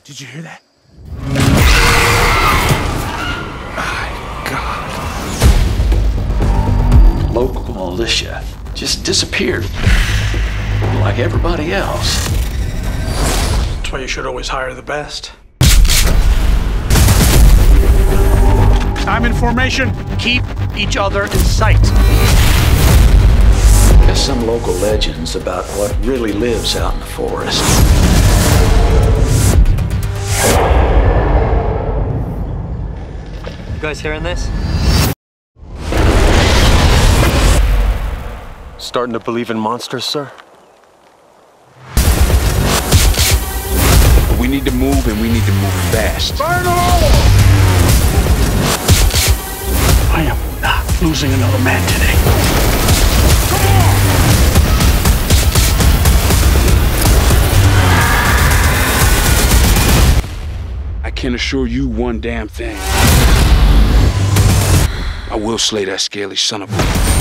Did you hear that? My God. Local militia just disappeared like everybody else. That's why you should always hire the best. I'm in formation. Keep each other in sight. There's some local legends about what really lives out in the forest. You guys hearing this? Starting to believe in monsters, sir? We need to move, and we need to move fast. Burn them all! I am not losing another man today. Come on! I can assure you one damn thing. I will slay that scaly son of a...